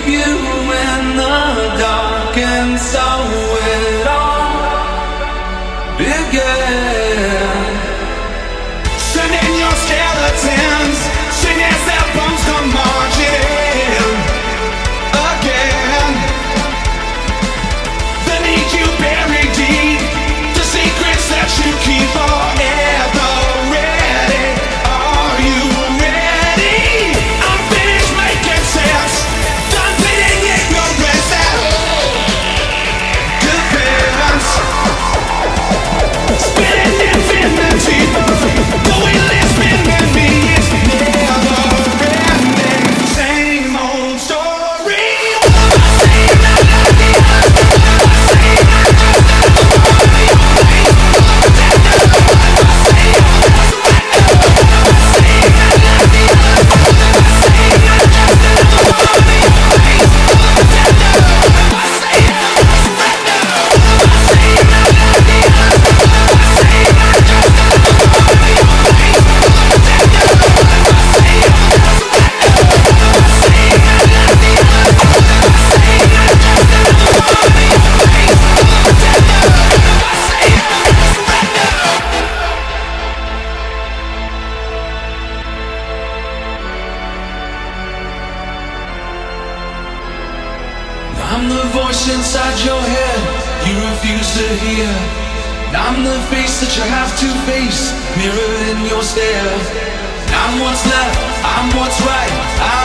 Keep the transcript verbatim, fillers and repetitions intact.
you in the dark, and so it all began. Sending your skeletons, sing as their bones come marching in again. Beneath you buried deep, the secrets that you keep forever ready. Are you ready? I'm finished making sense, done bleeding ignorance that defense. Spinning infinity, though we live spinning me, it's never ending. Same old story. I'm the voice inside your head you refuse to hear. I'm the face that you have to face, mirrored in your stare. I'm what's left, I'm what's right.